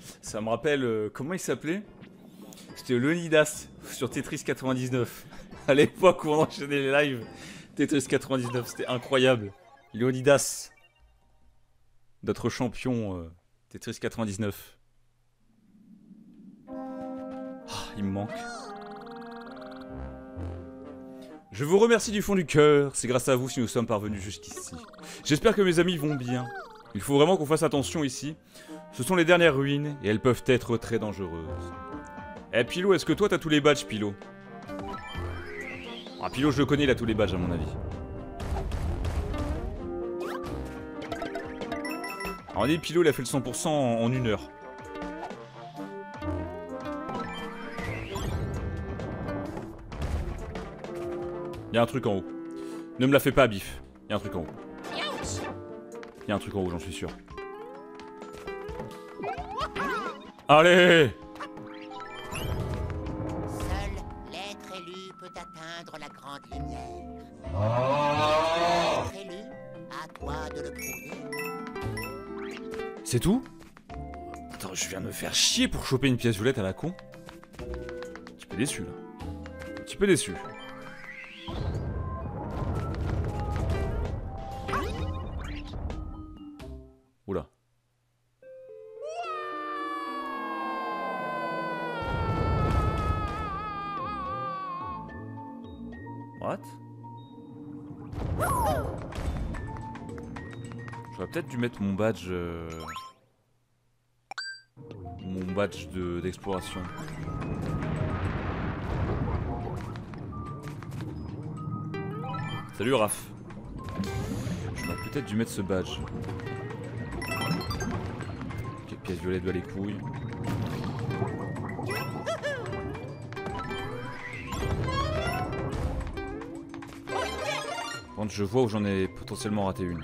Ça me rappelle... comment il s'appelait? C'était Leonidas sur Tetris 99. À l'époque où on enchaînait les lives. Tetris 99, c'était incroyable. Leonidas. Notre champion Tetris 99. Ah, il me manque. Je vous remercie du fond du cœur. C'est grâce à vous si nous sommes parvenus jusqu'ici. J'espère que mes amis vont bien. Il faut vraiment qu'on fasse attention ici. Ce sont les dernières ruines et elles peuvent être très dangereuses. Eh Pilo, est-ce que toi t'as tous les badges, Pilo? Ah Pilo, je le connais, il a tous les badges à mon avis. Alors on dit Pilo, il a fait le 100% en 1 heure. Il y a un truc en haut. Ne me la fais pas, Bif. Il y a un truc en haut. Il y a un truc en haut, j'en suis sûr. Allez! Seul l'être élu peut atteindre la grande lumière. L'être élu, à toi de le prouver. C'est tout? Attends, je viens de me faire chier pour choper une pièce violette à la con. Un petit peu déçu, là. Un petit peu déçu. Oula. What? J'aurais peut-être dû mettre mon badge... mon badge d'exploration. Salut Raph. J'aurais peut-être dû mettre ce badge. Ok, pièce violette de les couilles. Quand je vois où j'en ai potentiellement raté une.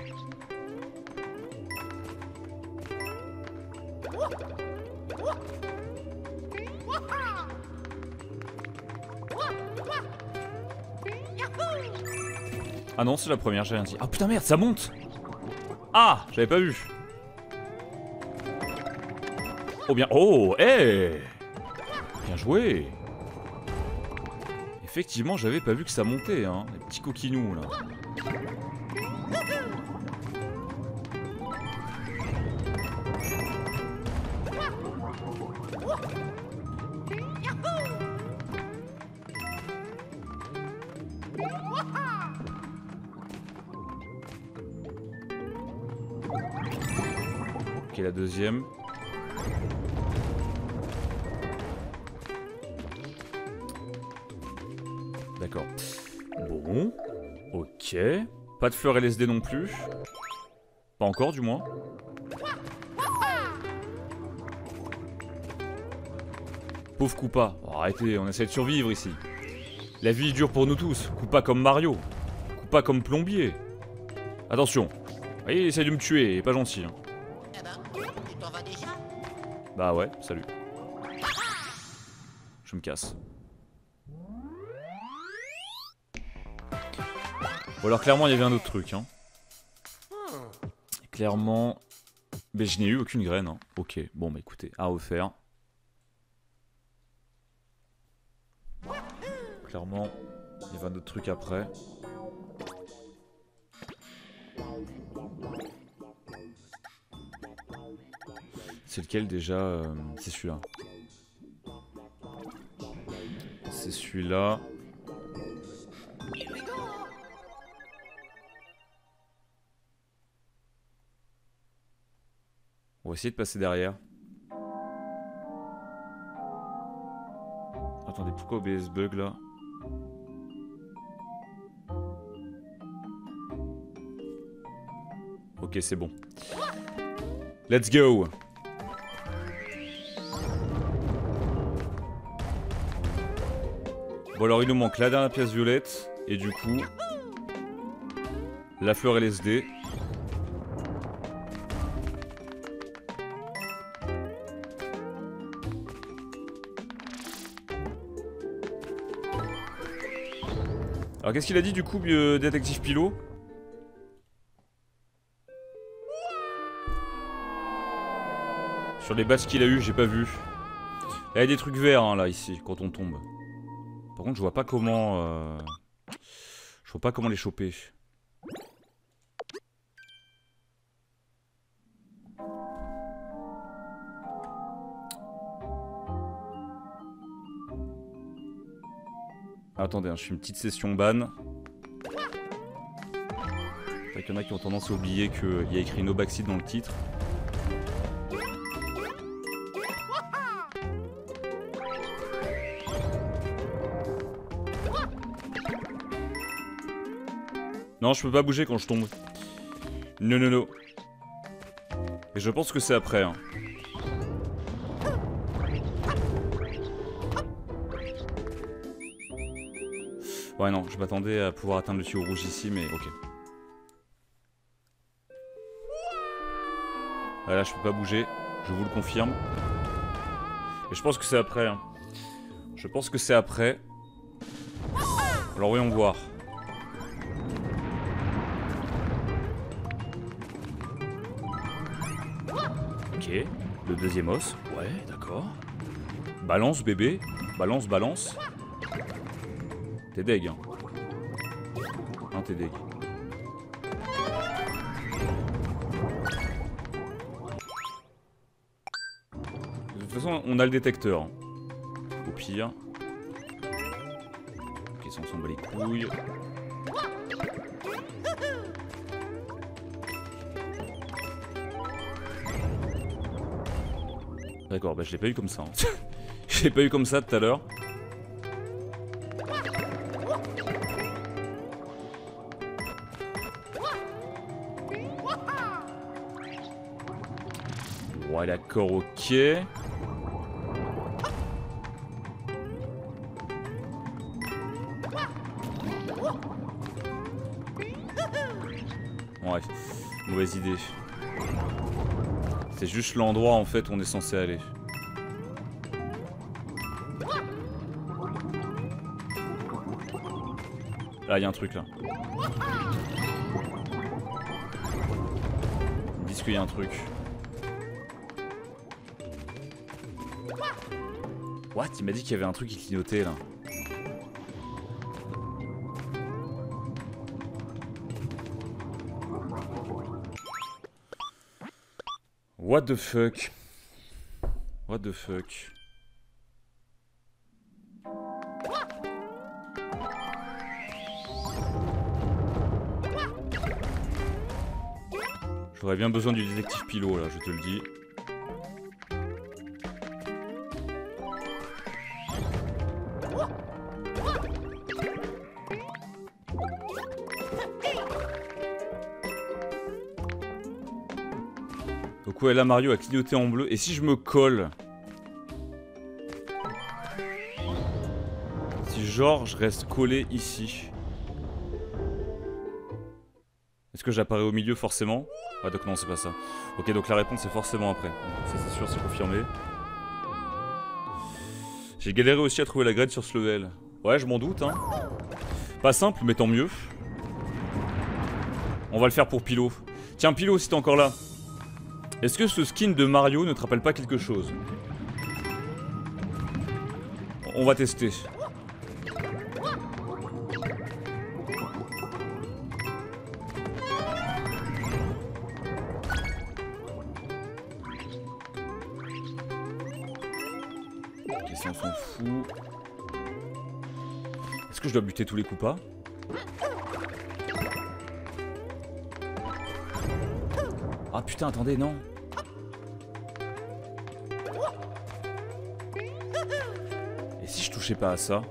Ah non, c'est la première, j'ai rien dit. Ah putain merde, ça monte! Ah, j'avais pas vu. Oh bien, oh, hey! Bien joué! Effectivement, j'avais pas vu que ça montait, hein. Les petits coquinous, là. Ok, la deuxième. D'accord. Bon. Ok. Pas de fleurs LSD non plus. Pas encore, du moins. Pauvre Koopa. Oh, arrêtez, on essaie de survivre ici. La vie est dure pour nous tous. Koopa comme Mario. Koopa comme plombier. Attention. Vous voyez, il essaie de me tuer, il est pas gentil. Hein. Eh ben, tu t'en vas déjà? Bah ouais, salut. Je me casse. Bon alors clairement il y avait un autre truc hein. Clairement... Mais je n'ai eu aucune graine hein. Ok, bon bah écoutez, à refaire. Clairement, il y avait un autre truc après. C'est lequel déjà c'est celui-là. C'est celui-là. On va essayer de passer derrière. Attendez, pourquoi OBS bug là? Ok, c'est bon. Let's go! Bon alors il nous manque la dernière pièce violette. Et du coup... la fleur LSD. Alors qu'est-ce qu'il a dit du coup, détective Pilot? Sur les bases qu'il a eu, j'ai pas vu. Il y a des trucs verts hein, là ici quand on tombe. Par contre je vois pas comment je vois pas comment les choper. Attendez, hein, je fais une petite session ban. C'est vrai qu'il y en a qui ont tendance à oublier qu'il y a écrit no backseat dans le titre. Non, je peux pas bouger quand je tombe. Non, non, non. Et je pense que c'est après. Hein. Ouais, non, je m'attendais à pouvoir atteindre le tuyau rouge ici, mais ok. Là, je peux pas bouger. Je vous le confirme. Et je pense que c'est après. Hein. Je pense que c'est après. Alors, voyons voir. Ok, le deuxième os. Ouais, d'accord. Balance, bébé. Balance, balance. T'es deg, hein. Hein, t'es deg. De toute façon, on a le détecteur. Hein. Au pire. Ok, ça on s'en bat les couilles. D'accord, bah je l'ai pas eu comme ça. Hein. Je l'ai pas eu comme ça tout à l'heure. Ouais, d'accord, ok. Ouais, mauvaise idée. C'est juste l'endroit en fait où on est censé aller. Là, il y a un truc là. Ils disent qu'il y a un truc. What? Il m'a dit qu'il y avait un truc qui clignotait là. What the fuck? What the fuck? J'aurais bien besoin du détective Pilot là, je te le dis. Donc ouais, là Mario a clignoté en bleu. Et si je me colle? Si genre je reste collé ici. Est-ce que j'apparais au milieu forcément? Ah donc non, c'est pas ça. Ok, donc la réponse c'est forcément après. Ça c'est sûr, c'est confirmé. J'ai galéré aussi à trouver la graine sur ce level. Ouais, je m'en doute hein. Pas simple, mais tant mieux. On va le faire pour Pilot. Tiens Pilot, si t'es encore là. Est-ce que ce skin de Mario ne te rappelle pas quelque chose? On va tester. Ok, ça on s'en fout. Est-ce que je dois buter tous les coups pas? Ah putain, attendez, non. Et si je touchais pas à ça?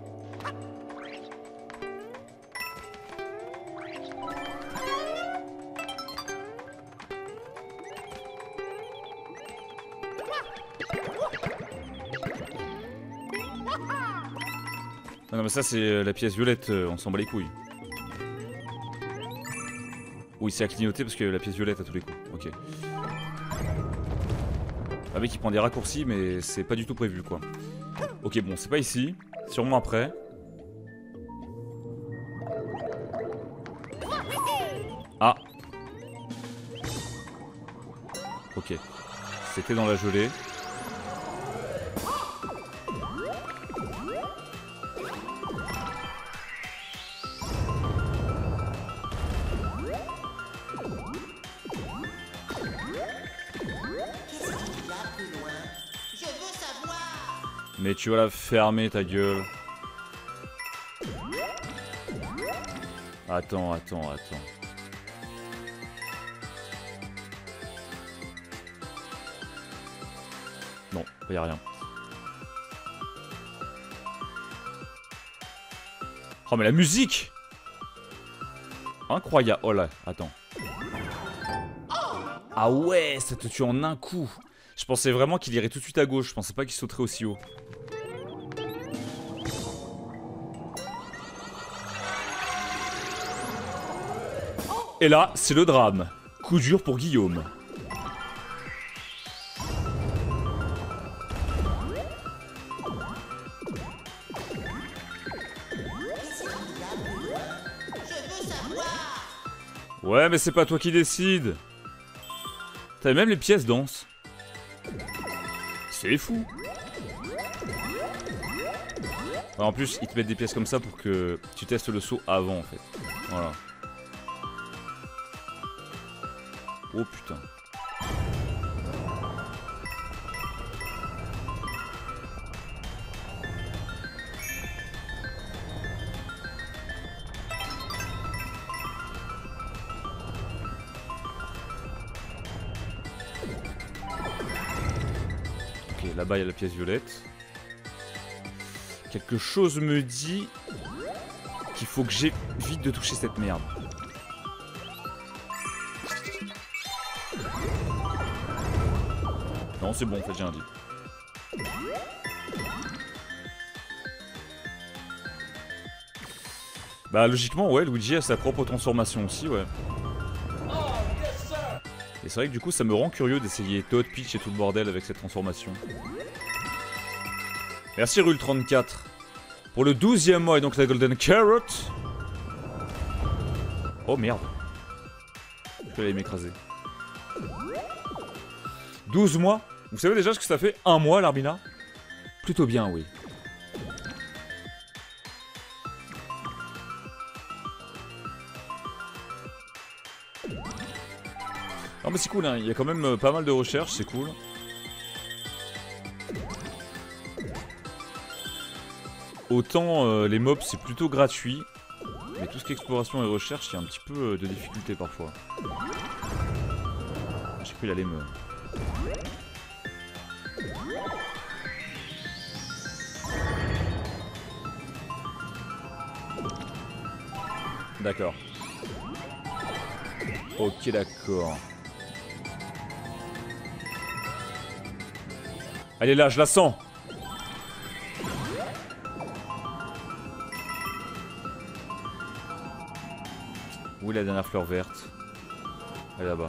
Ah non mais ça c'est la pièce violette, on s'en bat les couilles. Oui, c'est à clignoter parce que la pièce violette à tous les coups. Ok. Ah mec il prend des raccourcis mais c'est pas du tout prévu quoi. Ok bon c'est pas ici. Sûrement après. Ah. Ok. C'était dans la gelée. Mais tu vas la fermer ta gueule. Attends, attends, attends. Non, y a rien. Oh mais la musique! Incroyable. Oh là, attends. Ah ouais, ça te tue en un coup. Je pensais vraiment qu'il irait tout de suite à gauche. Je pensais pas qu'il sauterait aussi haut. Et là, c'est le drame. Coup dur pour Guillaume. Ouais, mais c'est pas toi qui décide. T'as même les pièces dansent. C'est fou. Ouais, en plus, ils te mettent des pièces comme ça pour que tu testes le saut avant, en fait. Voilà. Oh putain. Ok, là-bas il y a la pièce violette. Quelque chose me dit qu'il faut que j'évite de toucher cette merde. Non, c'est bon, en fait, j'ai un dit. Bah, logiquement, ouais, Luigi a sa propre transformation aussi, ouais. Et c'est vrai que du coup, ça me rend curieux d'essayer Toad, Peach et tout le bordel avec cette transformation. Merci Rule34 pour le 12e mois et donc la Golden Carrot. Oh merde. Je vais aller m'écraser. 12 mois. Vous savez déjà ce que ça fait un mois, l'Arbina? Plutôt bien, oui. Non mais c'est cool, hein. Il y a quand même pas mal de recherches, c'est cool. Autant les mobs c'est plutôt gratuit, mais tout ce qui est exploration et recherche, il y a un petit peu de difficulté parfois. J'ai cru qu'il allait me... D'accord. Ok, d'accord. Elle est là, je la sens. Où est la dernière fleur verte? Elle est là-bas.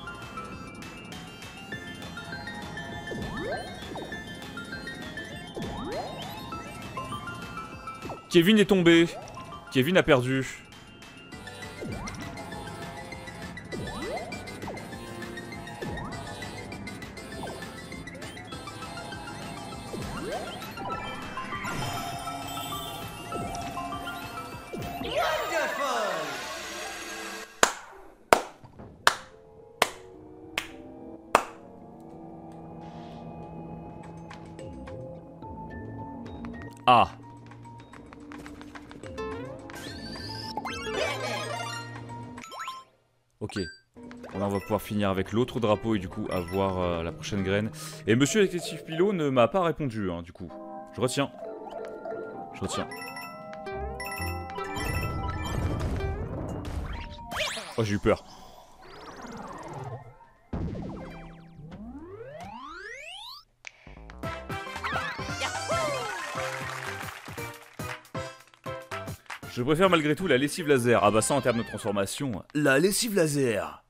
Kevin est tombé. Kevin a perdu. Ah. Ok. Là, on va pouvoir finir avec l'autre drapeau et du coup avoir la prochaine graine. Et Monsieur Détective Pilot ne m'a pas répondu, hein, du coup. Je retiens. Je retiens. Oh, j'ai eu peur. Je préfère malgré tout la lessive laser. Ah bah ça en termes de transformation, la lessive laser.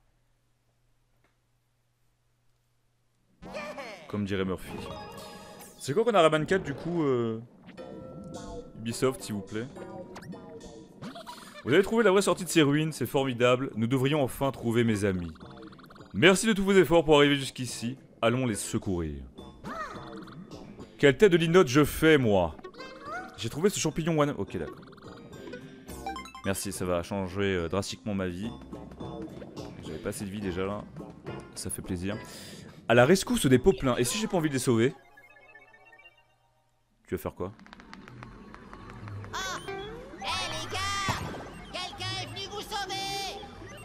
Comme dirait Murphy. C'est quoi qu'on a Rayman 4 du coup Ubisoft s'il vous plaît. Vous avez trouvé la vraie sortie de ces ruines, c'est formidable. Nous devrions enfin trouver mes amis. Merci de tous vos efforts pour arriver jusqu'ici. allons les secourir. Quelle tête de linotte je fais, moi? J'ai trouvé ce champignon one... Ok, d'accord. Merci, ça va changer drastiquement ma vie. J'avais pas assez de vie déjà là. Ça fait plaisir. À la rescousse des poplins. Et si j'ai pas envie de les sauver? Tu vas faire quoi? Oh! Hé les gars! Quelqu'un est venu vous sauver!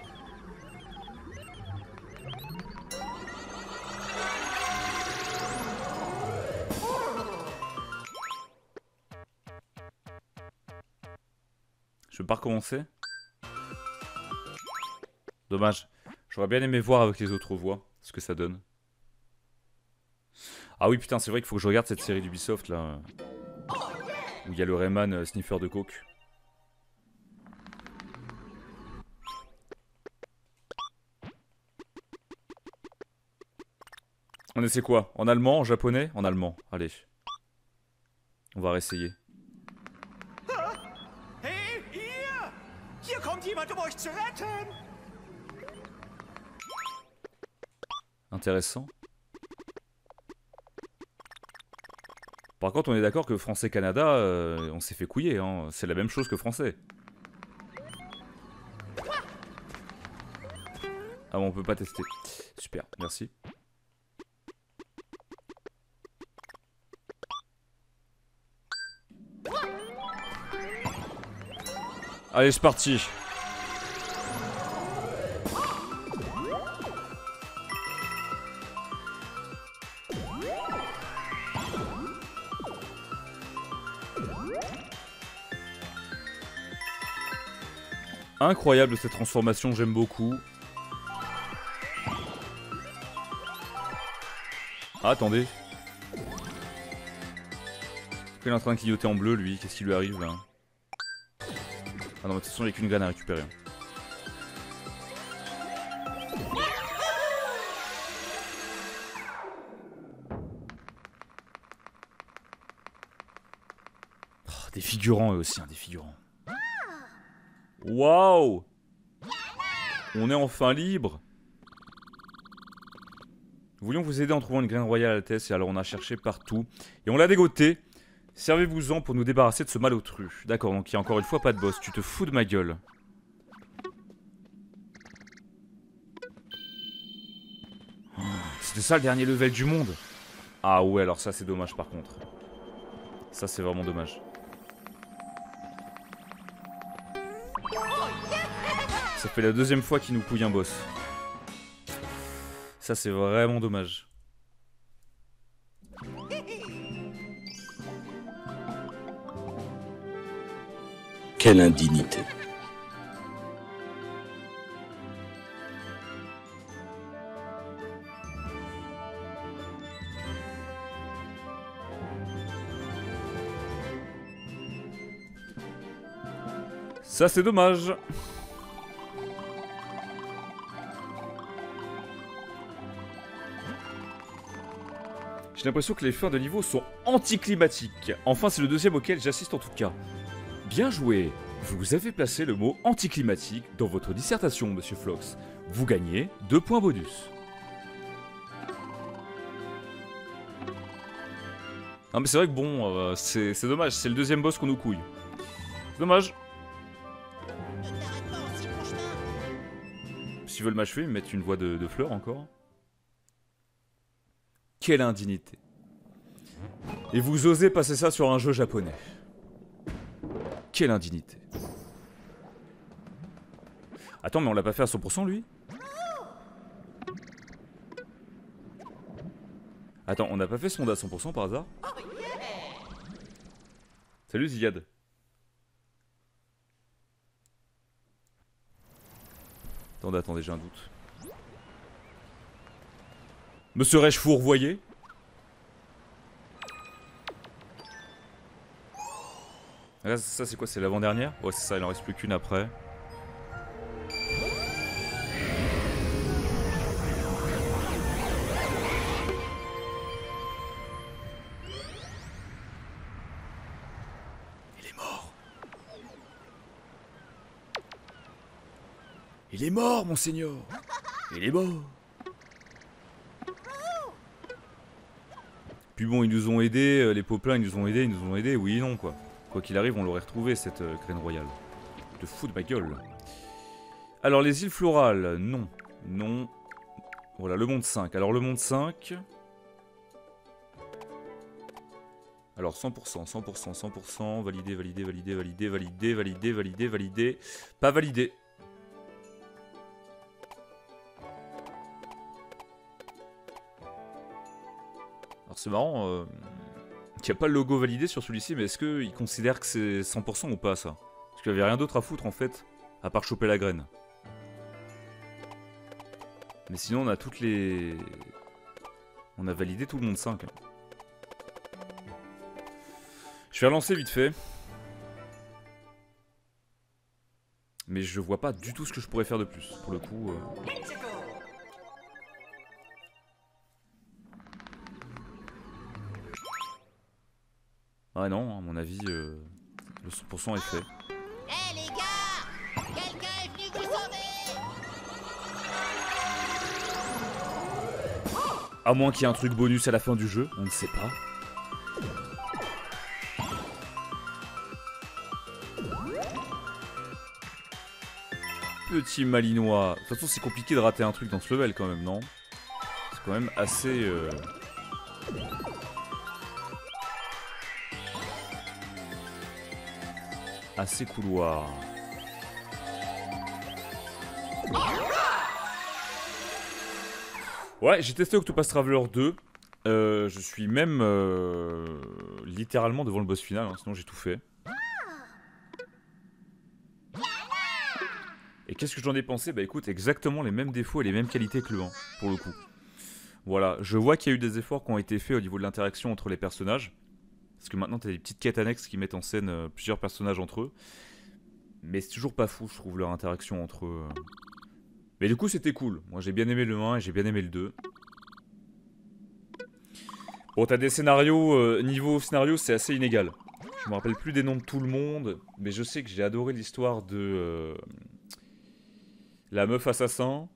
Je peux pas recommencer? Dommage. J'aurais bien aimé voir avec les autres voix ce que ça donne. Ah oui, putain, c'est vrai qu'il faut que je regarde cette série d'Ubisoft là. Où il y a le Rayman sniffer de coke. On essaie quoi? En allemand? En japonais? En allemand. Allez. On va réessayer. Hey, ihr! Hier kommt jemand, um euch zu retten! Intéressant. Par contre, on est d'accord que français-Canada, on s'est fait couiller, hein. C'est la même chose que français. Ah bon, on peut pas tester. Super, merci. Allez, c'est parti. Incroyable cette transformation, j'aime beaucoup. Ah, attendez. Il est en train de clignoter en bleu, lui. Qu'est-ce qui lui arrive, là? Ah non, mais de toute façon, il n'y a qu'une graine à récupérer. Oh, des figurants, eux aussi, hein, des figurants. Waouh! On est enfin libre. Nous voulions vous aider en trouvant une graine royale à Altesse, et alors on a cherché partout. Et on l'a dégoté. Servez-vous-en pour nous débarrasser de ce malotru. D'accord, donc il y a encore une fois pas de boss. Tu te fous de ma gueule. Oh, c'était ça le dernier level du monde. Ah ouais, alors ça c'est dommage par contre. Ça c'est vraiment dommage. Ça fait la deuxième fois qu'il nous couille un boss. Ça c'est vraiment dommage. Quelle indignité. Ça c'est dommage. J'ai l'impression que les fins de niveau sont anticlimatiques. Enfin, c'est le deuxième auquel j'assiste en tout cas. Bien joué. Vous avez placé le mot anticlimatique dans votre dissertation, monsieur Flox. Vous gagnez 2 points bonus. Non mais c'est vrai que bon, c'est dommage, c'est le deuxième boss qu'on nous couille. C'est dommage. Ne t'arrête pas aussi, mon chemin! S'ils veulent m'achever, ils me mettent une voix de fleurs encore. Quelle indignité. Et vous osez passer ça sur un jeu japonais. Quelle indignité. Attends, mais on l'a pas fait à 100% lui? Attends, on n'a pas fait ce monde à 100% par hasard? Salut Ziad. Attendez, j'ai un doute. Me serais-je fourvoyé? Ah, ça c'est quoi? C'est l'avant-dernière? Ouais c'est ça, il en reste plus qu'une après. Il est mort. Il est mort, monseigneur. Il est mort. Puis bon, ils nous ont aidés, les poplins, ils nous ont aidés, oui et non, quoi. Quoi qu'il arrive, on l'aurait retrouvé, cette graine royale. Te fous de ma gueule. Alors, les îles florales, non. Non. Voilà, le monde 5. Alors, le monde 5... Alors 100%, 100%, 100%, validé, validé, validé, validé, validé, validé, validé, validé, pas validé. Alors c'est marrant, qu'il n'y a pas le logo validé sur celui-ci, mais est-ce qu'ils considèrent que c'est 100% ou pas ça? Parce qu'il n'y avait rien d'autre à foutre en fait, à part choper la graine. Mais sinon on a toutes les... On a validé tout le monde 5. Je vais relancer vite fait. Mais je vois pas du tout ce que je pourrais faire de plus, pour le coup. Ah non, à mon avis, le 100% est fait. Hé les gars! Quelqu'un est venu vous sauver! À moins qu'il y ait un truc bonus à la fin du jeu, on ne sait pas. Petit malinois. De toute façon, c'est compliqué de rater un truc dans ce level quand même, non? C'est quand même assez... assez couloir. Ouais, j'ai testé Octopus Traveler 2. Je suis même littéralement devant le boss final, hein, sinon j'ai tout fait. Et qu'est-ce que j'en ai pensé? Bah écoute, exactement les mêmes défauts et les mêmes qualités que le 1, pour le coup. Voilà, je vois qu'il y a eu des efforts qui ont été faits au niveau de l'interaction entre les personnages. Parce que maintenant, t'as des petites quêtes annexes qui mettent en scène plusieurs personnages entre eux. Mais c'est toujours pas fou, je trouve, leur interaction entre eux. Mais du coup, c'était cool. Moi, j'ai bien aimé le 1 et j'ai bien aimé le 2. Bon, t'as des scénarios, niveau scénario, c'est assez inégal. Je me rappelle plus des noms de tout le monde, mais je sais que j'ai adoré l'histoire de... la meuf assassin,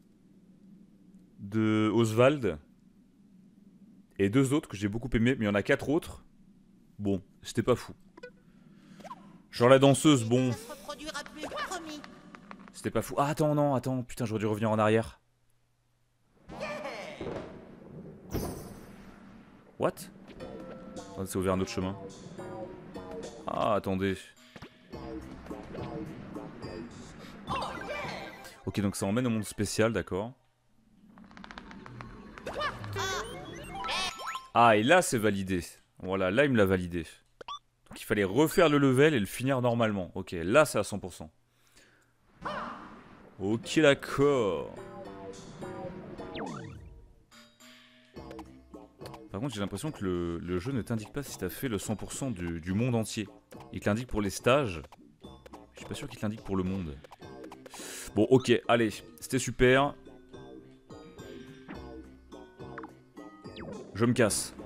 de Oswald, et 2 autres que j'ai beaucoup aimé, mais il y en a 4 autres. Bon, c'était pas fou. Genre la danseuse, bon... Ça se reproduira plus, promis. C'était pas fou. Ah, attends, non, attends, putain, j'aurais dû revenir en arrière. What? Oh, c'est ouvert un autre chemin. Ah, attendez. Ok, donc ça emmène au monde spécial, d'accord. Ah, et là, c'est validé. Voilà, là, il me l'a validé. Donc il fallait refaire le level et le finir normalement. Ok, là, c'est à 100%. Ok, d'accord. Par contre, j'ai l'impression que le jeu ne t'indique pas si t'as fait le 100% du monde entier. Il te l'indique pour les stages. Je suis pas sûr qu'il te l'indique pour le monde. Bon, ok, allez, c'était super. Je me casse.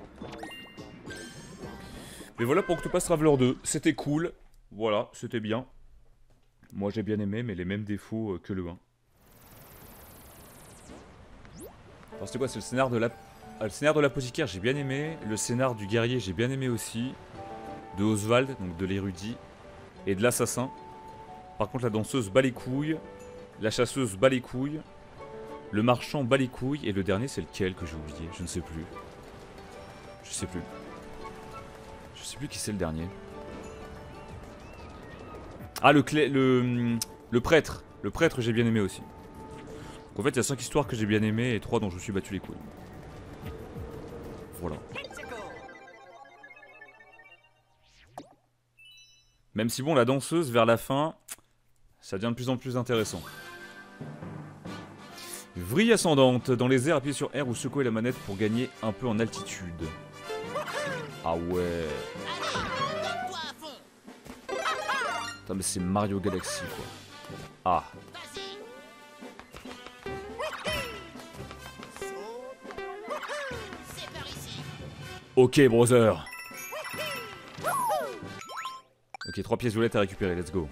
Mais voilà pour Octopus Traveler 2. C'était cool. Voilà, c'était bien. Moi j'ai bien aimé, mais les mêmes défauts que le 1. Alors c'était quoi? C'est le scénar de la... le scénar de l'apothicaire, j'ai bien aimé. Le scénar du guerrier, j'ai bien aimé aussi. De Oswald, donc de l'érudit. Et de l'assassin. Par contre, la danseuse bat les couilles. La chasseuse bat les couilles. Le marchand bat les couilles. Et le dernier, c'est lequel que j'ai oublié? Je ne sais plus. Je sais plus. Je sais plus qui c'est le dernier. Ah, le prêtre. Le prêtre, j'ai bien aimé aussi. Donc, en fait, il y a 5 histoires que j'ai bien aimées et 3 dont je me suis battu les couilles. Voilà. Même si bon, la danseuse, vers la fin, ça devient de plus en plus intéressant. Vrille ascendante. Dans les airs, appuyez sur R ou secouez la manette pour gagner un peu en altitude. Ah ouais. Donne-toi à fond. Putain, mais c'est Mario Galaxy, quoi. Ah. Vas-y. C'est par ici. Ok, brother. Ok, 3 pièces violettes à récupérer, let's go.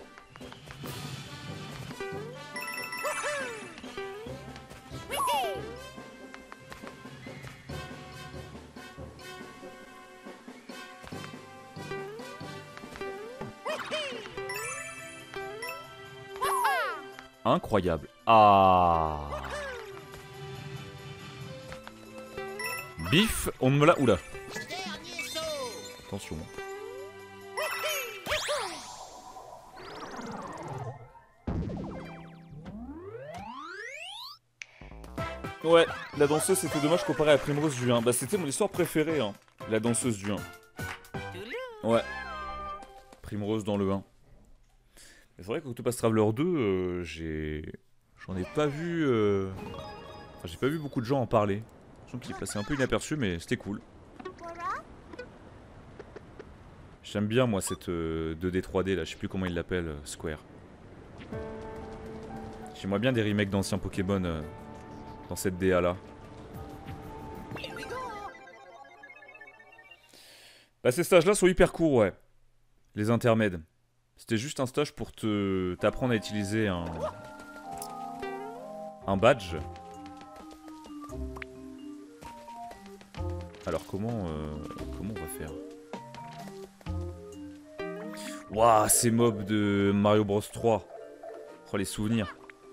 Incroyable. Ah. Bif, on me l'a... Oula. Dernier saut. Attention. Ouais, la danseuse c'était dommage comparé à Primrose du 1. Bah c'était mon histoire préférée, hein. La danseuse du 1. Ouais. Primrose dans le 1. C'est vrai qu'Octopath Traveler 2, j'en ai pas vu... Enfin, j'ai pas vu beaucoup de gens en parler. Je trouve qu'il passait un peu inaperçu, mais c'était cool. J'aime bien moi cette 2D 3D là, je sais plus comment ils l'appellent, Square. J'aimerais bien des remakes d'anciens Pokémon dans cette DA là. Bah ces stages là sont hyper courts, ouais. Les intermèdes. C'était juste un stage pour t'apprendre à utiliser un badge. Alors comment on va faire? Waouh, ces mobs de Mario Bros 3. Oh les souvenirs.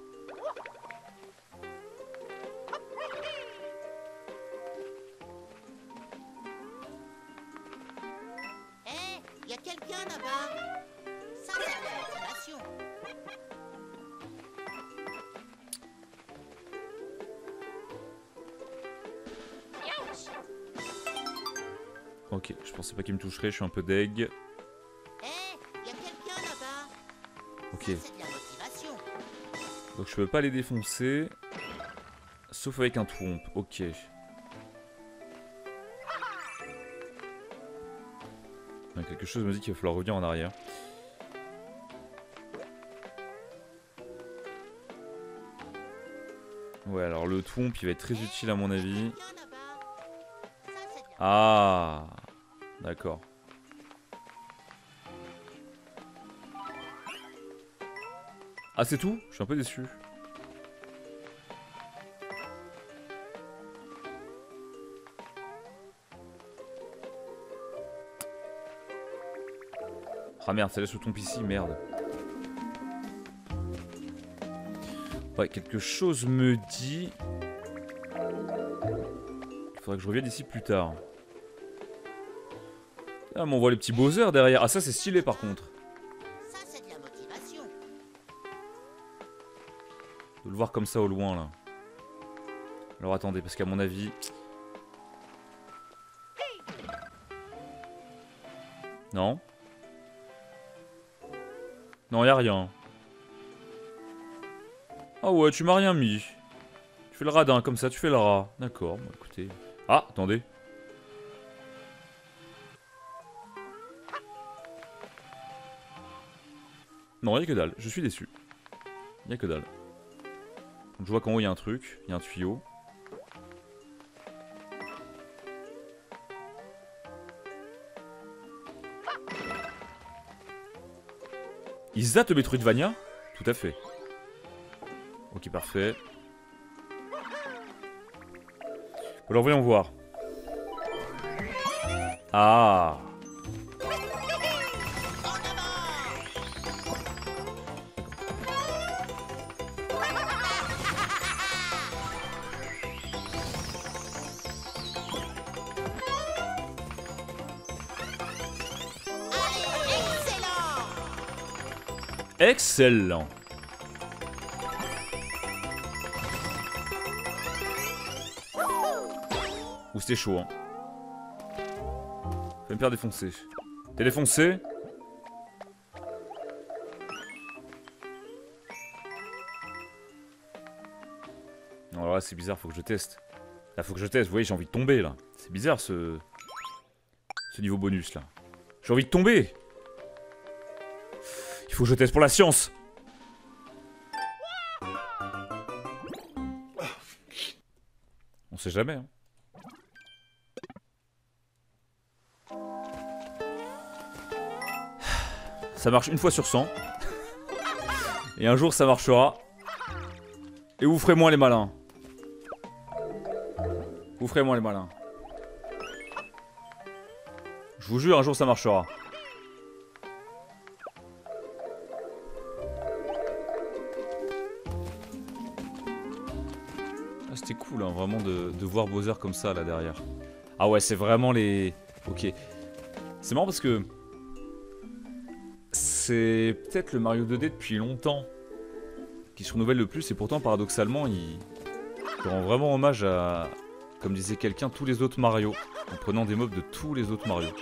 Hé, y a quelqu'un là-bas. Ça, c'est de la motivation. Ok, je pensais pas qu'il me toucherait, je suis un peu deg. Hé, y a quelqu'un là-bas. Ok, Ça, c'est de la motivation. donc je peux pas les défoncer. Sauf avec un trompe, ok. Ouais, quelque chose me dit qu'il va falloir revenir en arrière. Ouais, alors le trompe il va être très utile à mon avis. Quelqu'un là-bas. Ça, c'est de la... Ah, d'accord. Ah c'est tout? Je suis un peu déçu. Ah merde, ça laisse le tombe ici, merde. Ouais, quelque chose me dit... Il faudrait que je revienne ici plus tard. Ah, mais on voit les petits Bowser derrière. Ah ça c'est stylé par contre. Ça, c'est de la motivation. De le voir comme ça au loin là. Alors attendez, parce qu'à mon avis... Non. Non, y'a rien. Ah ouais, tu m'as rien mis. Tu fais le radin comme ça, tu fais le rat. D'accord, bah écoutez... Ah, attendez. Non, y'a que dalle, je suis déçu. Y'a que dalle. Donc je vois qu'en haut y'a un truc, y'a un tuyau. Isa te Metroidvania? Tout à fait. Ok, parfait. Alors voyons voir. Ah. Excellent. Ouh, c'était chaud, hein. Je vais me faire défoncer. T'es défoncé? Non, alors là, c'est bizarre, faut que je teste. Là, faut que je teste, vous voyez, j'ai envie de tomber, là. C'est bizarre, ce niveau bonus, là. J'ai envie de tomber. Il faut que je teste pour la science. On sait jamais, hein. Ça marche une fois sur 100. Et un jour ça marchera. Et vous ferez moins les malins. Vous ferez moins les malins. Je vous jure, un jour ça marchera. cool hein, vraiment de voir Bowser comme ça là derrière. Ah ouais, c'est vraiment les... Ok. C'est marrant parce que... C'est peut-être le Mario 2D depuis longtemps qui se renouvelle le plus et pourtant paradoxalement il rend vraiment hommage à, comme disait quelqu'un, tous les autres Mario, en prenant des mobs de tous les autres Mario.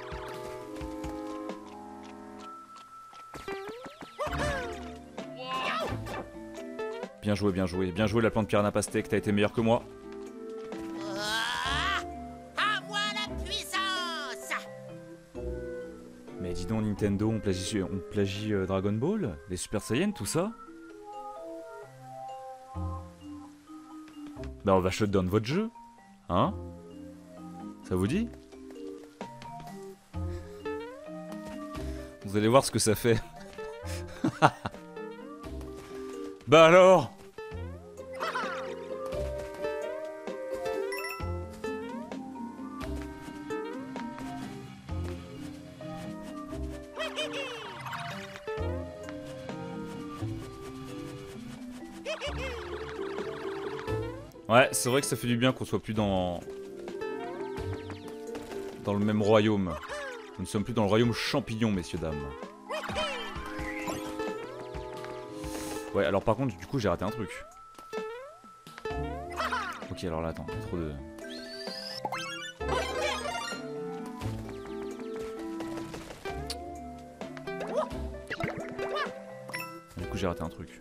Bien joué, bien joué. Bien joué la plante Piranha Pastèque, t'as été meilleur que moi. À moi la puissance! Mais dis donc Nintendo, on plagie Dragon Ball, les Super Saiyan, tout ça. Bah on va shutdown votre jeu, hein? Ça vous dit? Vous allez voir ce que ça fait. Bah alors? Ouais, c'est vrai que ça fait du bien qu'on soit plus dans le même royaume. Nous ne sommes plus dans le royaume champignon, messieurs, dames. Ouais, alors par contre, du coup, j'ai raté un truc. Ok, alors là, attends, il y a trop de... Du coup, j'ai raté un truc.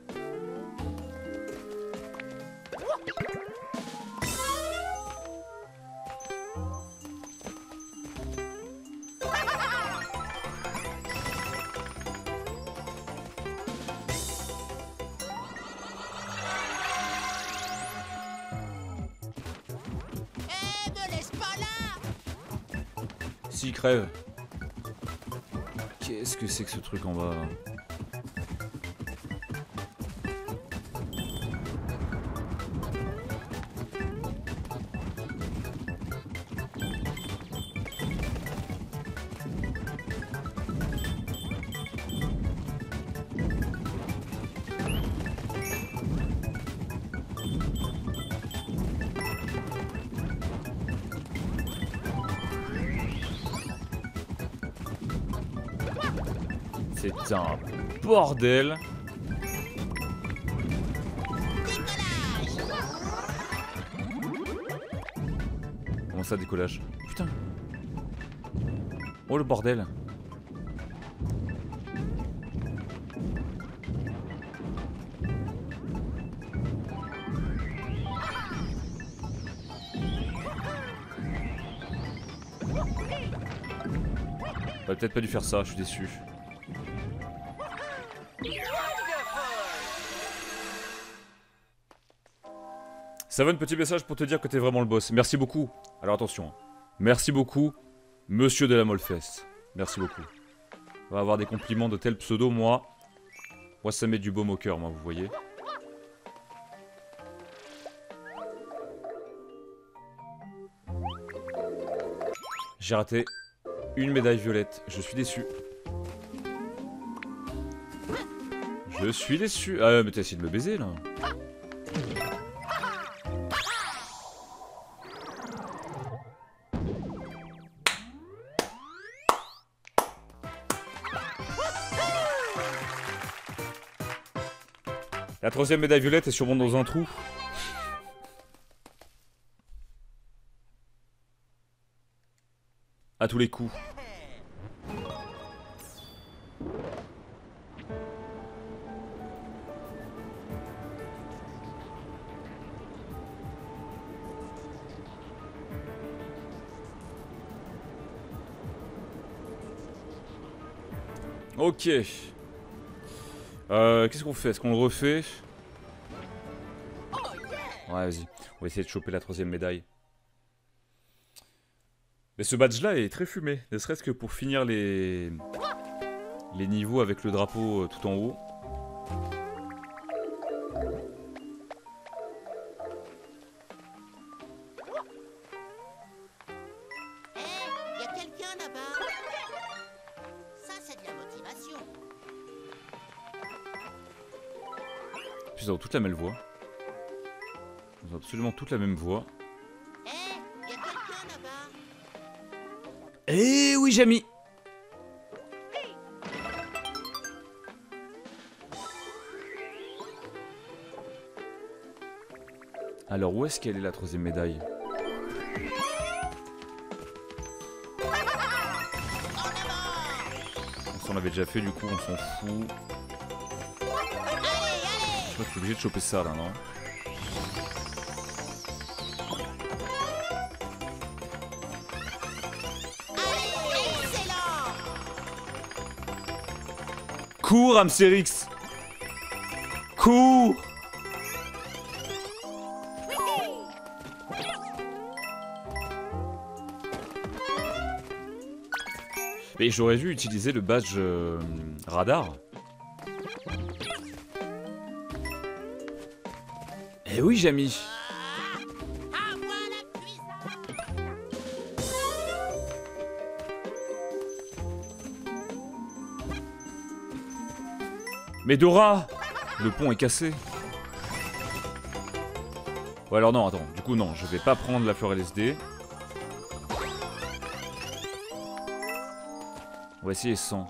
S'il crève. Qu'est-ce que c'est que ce truc en bas là? C'est un bordel. Comment ça, décollage? Putain. Oh le bordel. J'aurais peut-être pas dû faire ça, je suis déçu. Savon, petit message pour te dire que t'es vraiment le boss. Merci beaucoup. Alors attention. Merci beaucoup, monsieur de la Molfest. Merci beaucoup. On va avoir des compliments de tel pseudo, moi. Moi, ça met du baume au cœur, moi, vous voyez. J'ai raté une médaille violette. Je suis déçu. Je suis déçu. Ah, mais t'as essayé de me baiser, là. La troisième médaille violette est sûrement dans un trou. À tous les coups. Ok. Qu'est-ce qu'on fait? Est-ce qu'on le refait? Ouais, vas-y. On va essayer de choper la troisième médaille. Mais ce badge-là est très fumé. Ne serait-ce que pour finir les niveaux avec le drapeau tout en haut. Y a quelqu'un là-bas? Ça, c'est de la motivation. Puis ça vaut toute la même voix. Ils ont absolument toute la même voix. Hé, y a quelqu'un là-bas? Eh oui, Jamie. Alors, où est-ce qu'elle est la troisième médaille? On s'en avait déjà fait, du coup, on s'en fout. Je crois que je suis obligé de choper ça, là, non? Excellent! Cours, Amstérix! Cours! Mais j'aurais dû utiliser le badge radar. Eh oui, Jamie. À moi la puissance! Mais Dora! Le pont est cassé. Ouais, alors non, attends. Du coup, non, je vais pas prendre la fleur LSD. On va essayer sans.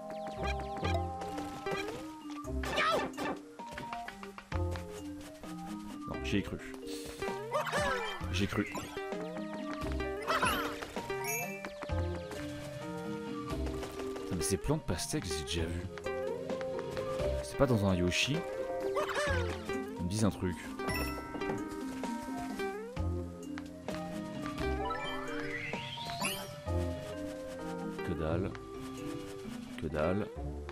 Non, j'y ai cru. J'ai cru. Putain, mais ces plans de pastèque, j'ai déjà vu. C'est pas dans un Yoshi. Ils me disent un truc. Que dalle. Que dalle.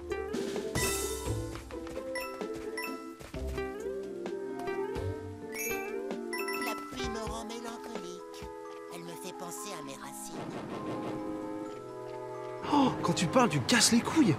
La pluie me rend mélancolique. Elle me fait penser à mes racines. Oh, quand tu parles, tu casses les couilles.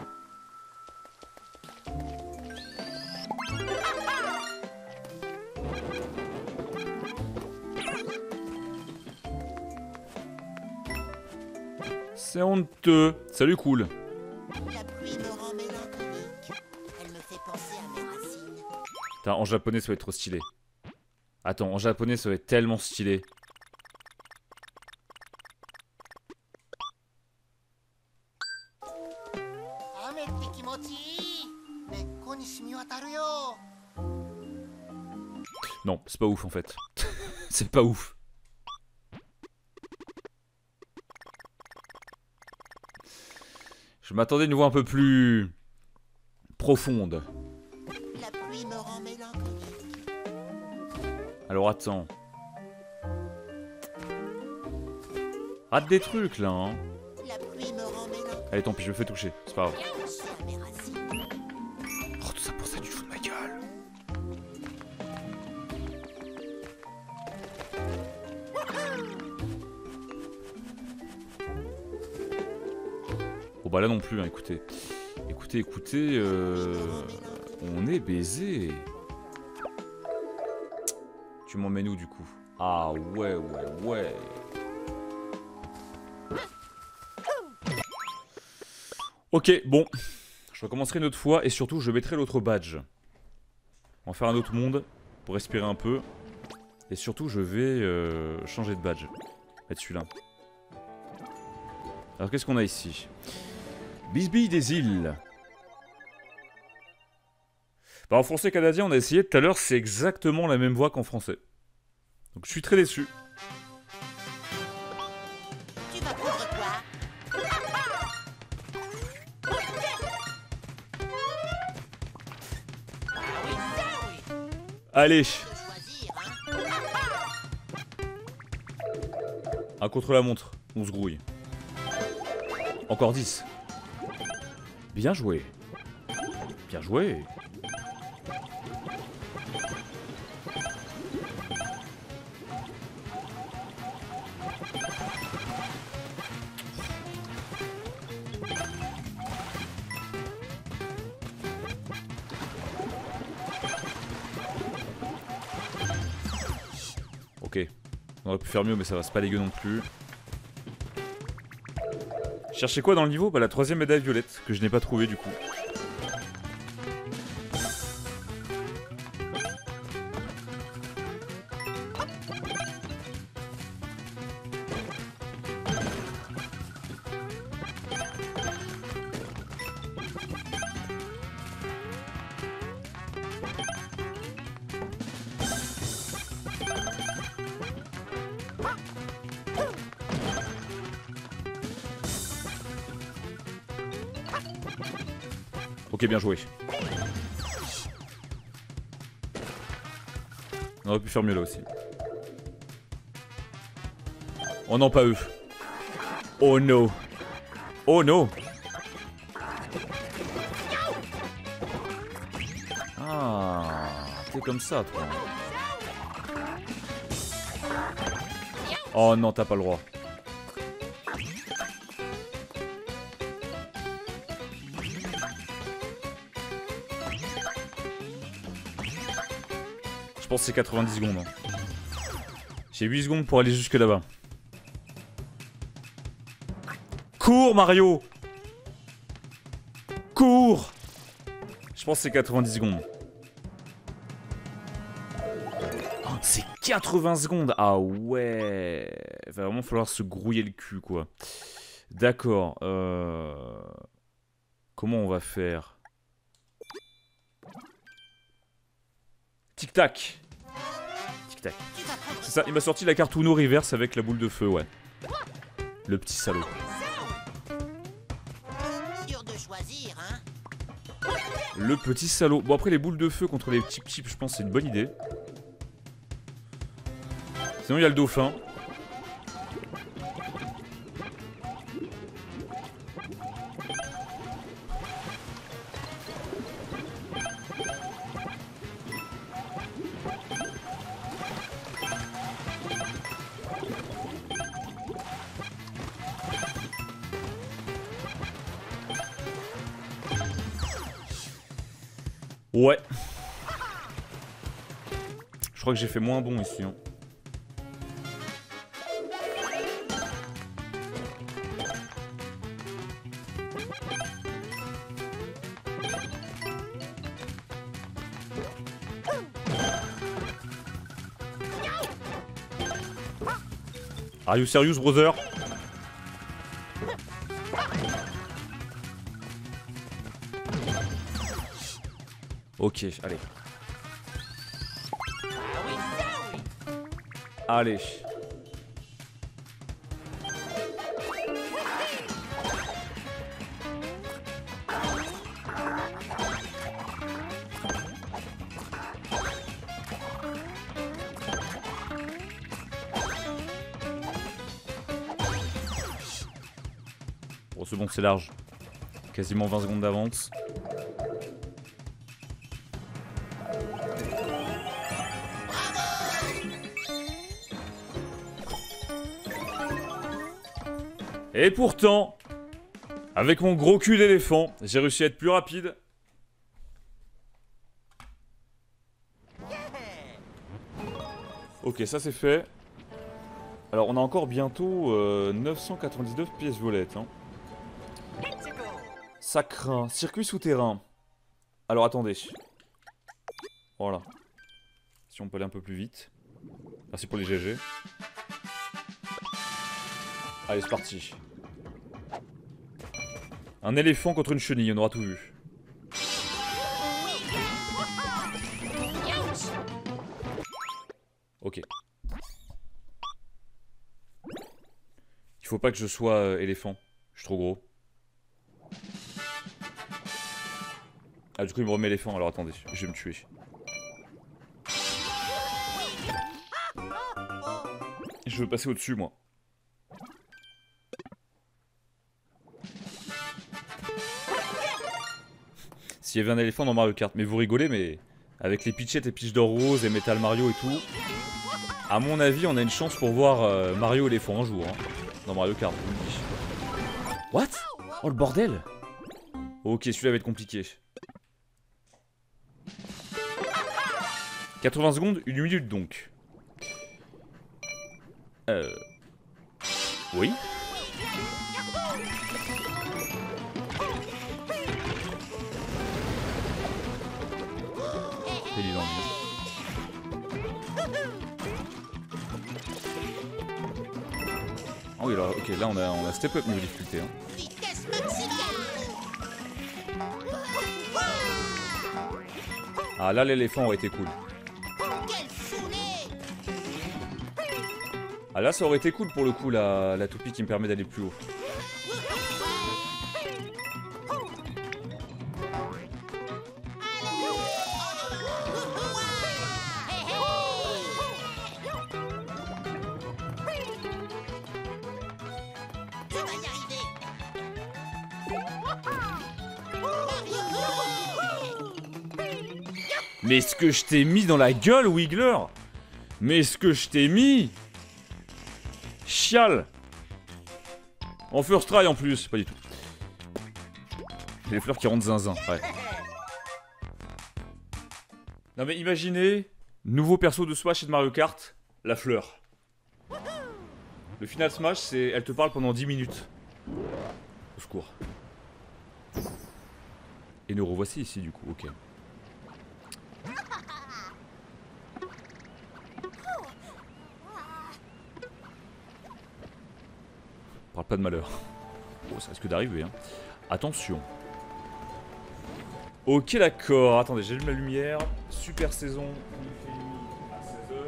C'est honteux. Salut, cool. La pluie me rend mélancolique. Elle me fait penser à mes racines. Putain, en japonais, ça va être trop stylé. Attends, en japonais, ça va être tellement stylé. Non, c'est pas ouf en fait. C'est pas ouf. Je m'attendais à une voix un peu plus profonde. La pluie me rend mélancolique. Alors attends. Rate des trucs là, hein. La pluie me rend mélancolique. Allez, tant pis, je me fais toucher. C'est pas grave. Penser à mes racines. Oh, tout ça pour ça, tu te fous de ma gueule. Bon bah là non plus, hein, écoutez. Écoutez, on est baisé. Tu m'emmènes où du coup? Ah ouais. Ok, bon. Je recommencerai une autre fois et surtout je mettrai l'autre badge. On va faire un autre monde pour respirer un peu. Et surtout je vais changer de badge. Mettre celui-là. Alors qu'est-ce qu'on a ici? Bisbille des îles. Bah, en français canadien on a essayé tout à l'heure, c'est exactement la même voix qu'en français. Donc je suis très déçu. Tu vas prendre quoi? Allez, Choisir, hein? un contre la montre, on se grouille. Encore 10. Bien joué. Bien joué. Ok. On aurait pu faire mieux, mais ça va, c'est pas dégueu non plus. Cherchez quoi dans le niveau? Bah la troisième médaille violette, que je n'ai pas trouvée du coup. Ok, bien joué. On aurait pu faire mieux là aussi. Oh non, pas eux. Oh no. Oh no. Ah, t'es comme ça, toi. Oh non, t'as pas le droit. Je pense que c'est 90 secondes. Hein. J'ai 8 secondes pour aller jusque là-bas. Cours, Mario! Cours! Je pense que c'est 90 secondes. Oh, c'est 80 secondes! Ah ouais! Il va vraiment falloir se grouiller le cul, quoi. D'accord. Comment on va faire? Tic-tac! Tic-tac. C'est ça, il m'a sorti la carte Uno reverse avec la boule de feu, ouais. Le petit salaud. Dur de choisir, hein. Le petit salaud. Bon, après les boules de feu contre les petits chips, je pense que c'est une bonne idée. Sinon, il y a le dauphin. Ouais. Je crois que j'ai fait moins bon ici. Hein. Are you serious, brother? Ok, allez. Allez. Bon, c'est bon, c'est large. Quasiment 20 secondes d'avance. Et pourtant, avec mon gros cul d'éléphant, j'ai réussi à être plus rapide. Ok, ça c'est fait. Alors on a encore bientôt 999 pièces violettes. Hein. Ça craint. Circuit souterrain. Alors attendez. Voilà. Si on peut aller un peu plus vite. Merci pour les GG. Allez, c'est parti. Un éléphant contre une chenille, on aura tout vu. Ok. Il faut pas que je sois éléphant. Je suis trop gros. Ah, du coup, il me remet éléphant. Alors attendez, je vais me tuer. Je veux passer au-dessus, moi. S'il y avait un éléphant dans Mario Kart. Mais vous rigolez, mais avec les Peachette et Peach d'or rose et Metal Mario et tout, à mon avis, on a une chance pour voir Mario éléphant un jour. Hein, dans Mario Kart, je vous le dis. What? Oh, le bordel! Ok, celui-là va être compliqué. 80 secondes, 1 minute donc. Oui. Et il est dans le Ah oui, alors, ok, là on a step up niveau difficulté. Hein. Vitesse maximale. Ah là l'éléphant aurait été cool. Quel foulée. Ah là ça aurait été cool pour le coup la toupie qui me permet d'aller plus haut. Mais ce que je t'ai mis dans la gueule, Wiggler! Mais ce que je t'ai mis! Chial! En first try en plus, pas du tout. C'est les fleurs qui rendent zinzin, ouais. Non mais imaginez, nouveau perso de Smash et de Mario Kart, la fleur. Le final Smash, c'est elle te parle pendant 10 minutes. Au secours. Et nous revoici ici du coup, ok. Parle pas de malheur. Oh, ça risque d'arriver, hein. Attention. Ok, d'accord. Attendez, j'allume la lumière. Super saison. Il fait nuit à 16h.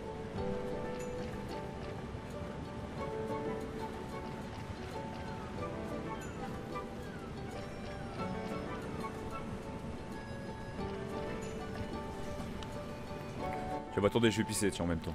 Ok, bah attendez, je vais pisser, tiens, en même temps.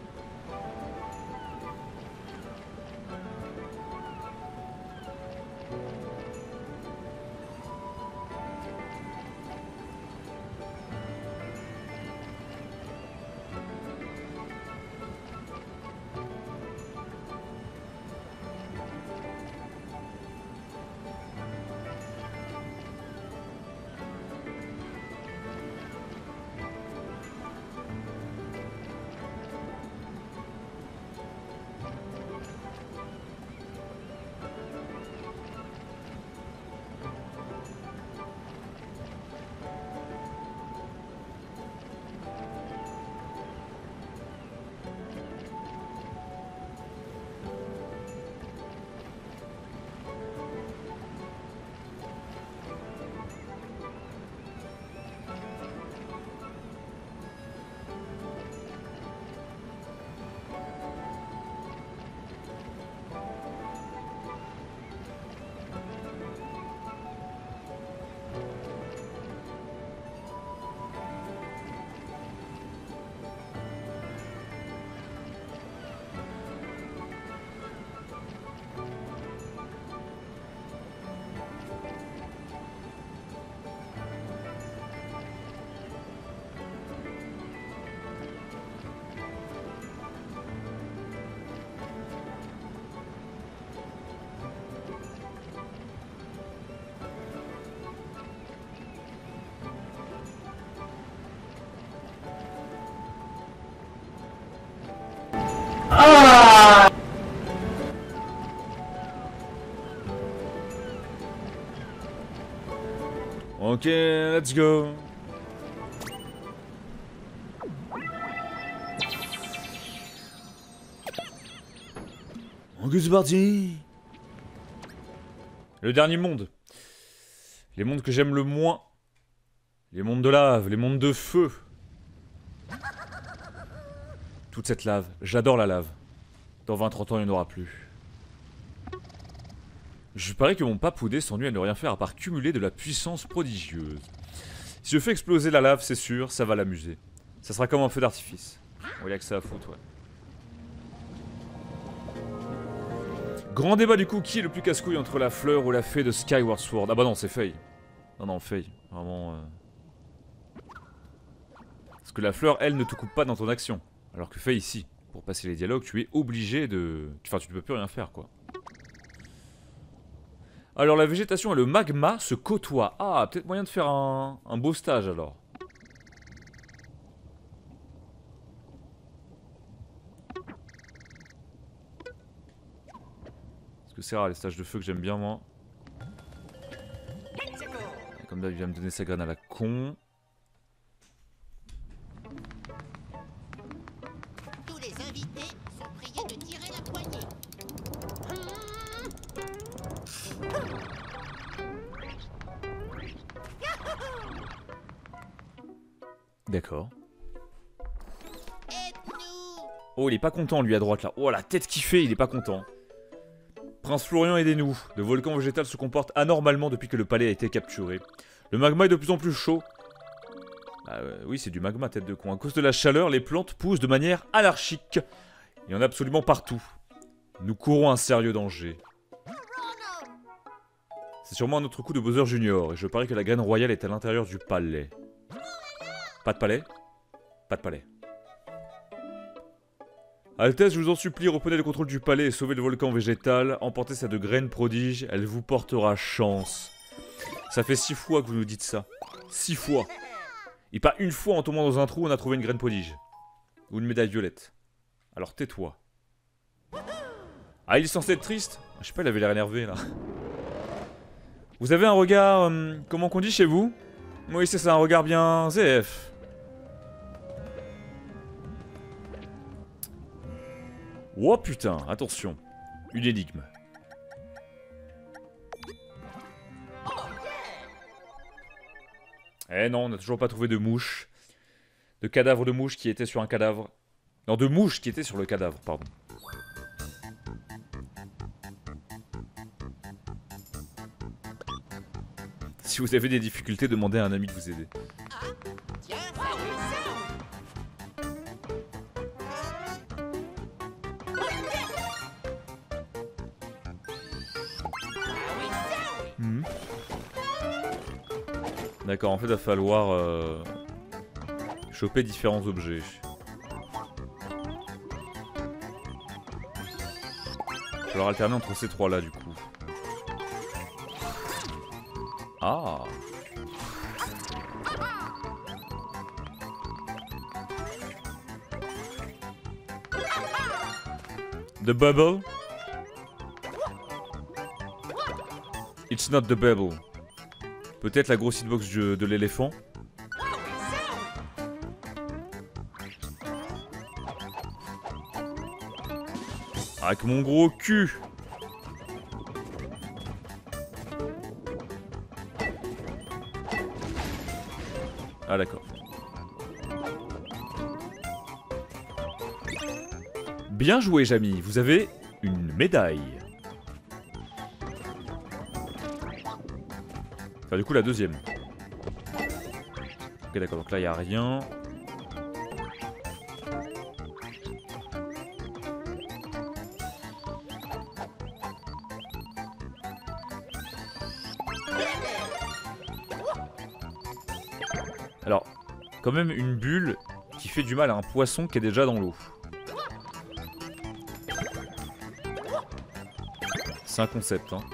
Ok, let's go. Ok, c'est parti. Le dernier monde. Les mondes que j'aime le moins. Les mondes de lave, les mondes de feu. Toute cette lave, j'adore la lave. Dans 20-30 ans, il n'y en aura plus. Je parie que mon papoudé s'ennuie à ne rien faire à part cumuler de la puissance prodigieuse. Si je fais exploser la lave, c'est sûr, ça va l'amuser. Ça sera comme un feu d'artifice. On y a que ça à foutre, ouais. Grand débat du coup, qui est le plus casse-couille entre la fleur ou la fée de Skyward Sword? Ah bah non, c'est Faye. Non, non, Faye. Vraiment... Parce que la fleur, elle, ne te coupe pas dans ton action. Alors que Faye, ici, pour passer les dialogues, tu es obligé de... Enfin, tu ne peux plus rien faire, quoi. Alors la végétation et le magma se côtoient. Ah, peut-être moyen de faire un beau stage alors. Parce que c'est rare les stages de feu que j'aime bien moi. Et comme d'hab il vient me donner sa graine à la con. Tous les invités sont priés de tirer la poignée. D'accord. Aide-nous. Oh, il est pas content lui à droite là. Oh, la tête qu'il fait, il est pas content. Prince Florian, aidez-nous. Le volcan végétal se comporte anormalement depuis que le palais a été capturé. Le magma est de plus en plus chaud. Bah oui, c'est du magma, tête de con. À cause de la chaleur, les plantes poussent de manière anarchique. Il y en a absolument partout. Nous courons un sérieux danger. C'est sûrement un autre coup de Bowser Junior, et je parie que la graine royale est à l'intérieur du palais. Pas de palais? Pas de palais. Altesse, je vous en supplie, reprenez le contrôle du palais et sauvez le volcan végétal. Emportez cette graine prodige, elle vous portera chance. Ça fait 6 fois que vous nous dites ça. 6 fois. Et pas une fois en tombant dans un trou, on a trouvé une graine prodige. Ou une médaille violette. Alors tais-toi. Ah, il est censé être triste? Je sais pas, il avait l'air énervé là. Vous avez un regard... comment qu'on dit chez vous? Oui, c'est ça, un regard bien ZF. Oh putain, attention. Une énigme. Eh non, on n'a toujours pas trouvé de mouche. De cadavre de mouche qui était sur un cadavre. Non, de mouche qui était sur le cadavre, pardon. Si vous avez des difficultés, demandez à un ami de vous aider. Tiens, D'accord, en fait, il va falloir choper différents objets. Il va falloir alterner entre ces trois-là, du coup. Ah! The bubble? It's not the bubble. Peut-être la grosse hitbox de l'éléphant. Avec mon gros cul. Ah d'accord. Bien joué, Jamy. Vous avez une médaille. Enfin, du coup, la deuxième. Ok, d'accord. Donc là, il n'y a rien. Alors, quand même une bulle qui fait du mal à un poisson qui est déjà dans l'eau. C'est un concept, hein.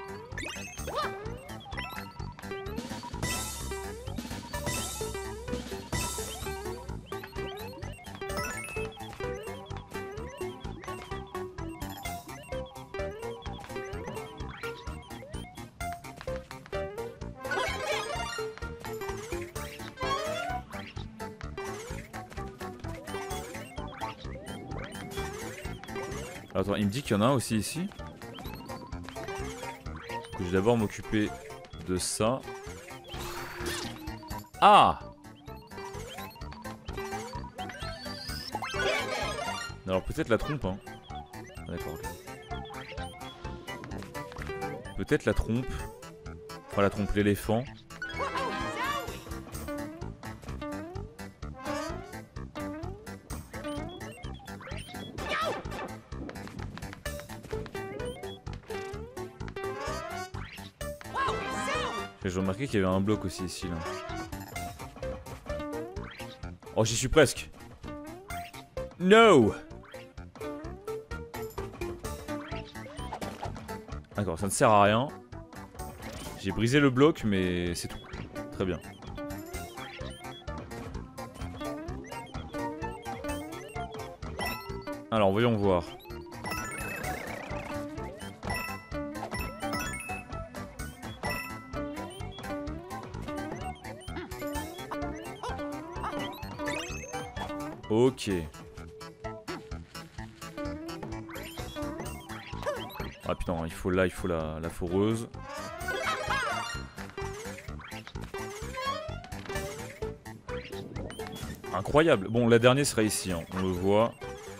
Attends, il me dit qu'il y en a un aussi ici. Je vais d'abord m'occuper de ça. Ah! Alors peut-être la trompe, hein. D'accord. Peut-être la trompe. Enfin la trompe, l'éléphant. J'ai remarqué qu'il y avait un bloc aussi ici là. Oh, j'y suis presque. No! D'accord, ça ne sert à rien. J'ai brisé le bloc, mais c'est tout. Très bien. Alors, voyons voir. Ok. Ah putain, il faut là, il faut la foreuse. Incroyable. Bon, la dernière sera ici, hein, on le voit.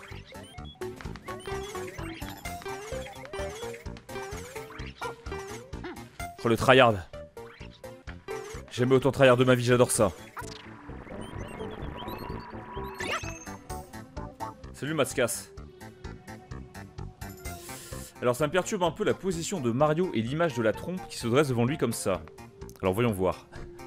Oh, le tryhard. J'ai jamais autant tryhard de ma vie, j'adore ça. Salut Matskas. Alors ça me perturbe un peu la position de Mario et l'image de la trompe qui se dresse devant lui comme ça. Alors voyons voir.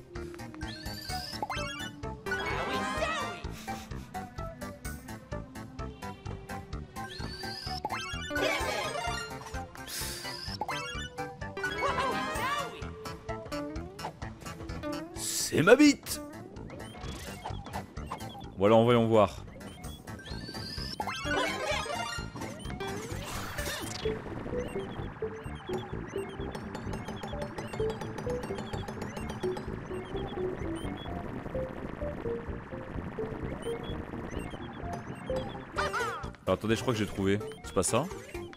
C'est ma bite. Voilà, voyons voir. Alors attendez, je crois que j'ai trouvé. C'est pas ça?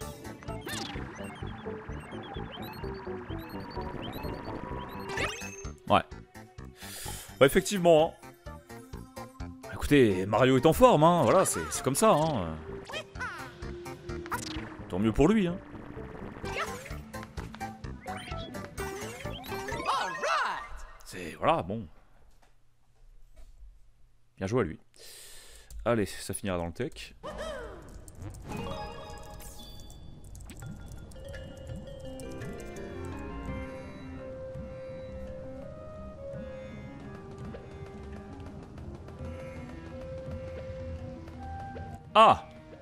Ouais. Bah effectivement. Hein. Écoutez, Mario est en forme, hein. Voilà, c'est comme ça, hein. Tant mieux pour lui, hein. C'est... Voilà, bon. Bien joué à lui. Allez, ça finira dans le tech. Ah!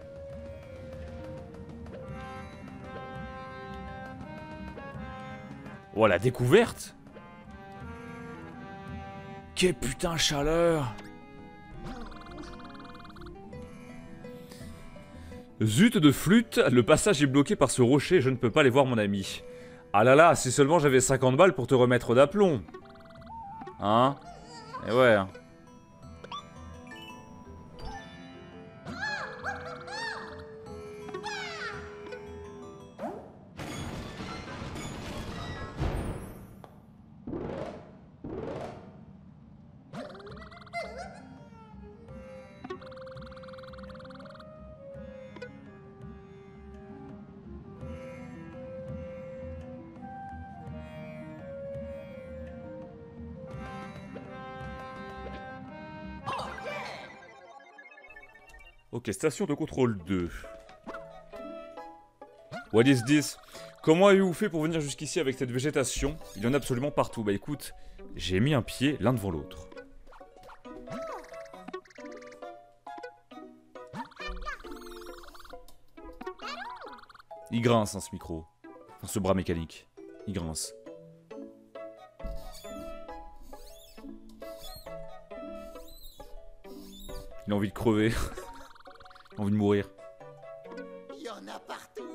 Oh, la découverte! Quelle putain de chaleur! Zut de flûte, le passage est bloqué par ce rocher, je ne peux pas aller voir mon ami. Ah là là, si seulement j'avais 50 balles pour te remettre d'aplomb. Hein? Et ouais. Hein. Ok, station de contrôle 2. What is this? Comment avez-vous fait pour venir jusqu'ici avec cette végétation? Il y en a absolument partout. Bah écoute, j'ai mis un pied l'un devant l'autre. Il grince, hein, ce micro. Enfin, ce bras mécanique. Il grince. Il a envie de crever. Il a envie de mourir. Il y en a partout.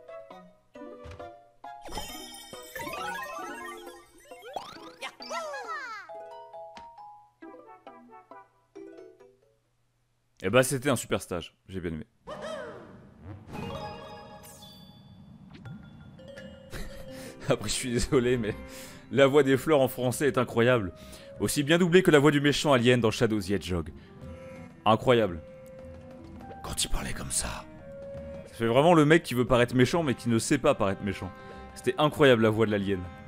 Eh bah c'était un super stage, j'ai bien aimé. Après je suis désolé mais la voix des fleurs en français est incroyable. Aussi bien doublée que la voix du méchant alien dans Shadow the Hedgehog. Incroyable. Quand il parlait comme ça. Ça fait vraiment le mec qui veut paraître méchant mais qui ne sait pas paraître méchant. C'était incroyable la voix de l'alien.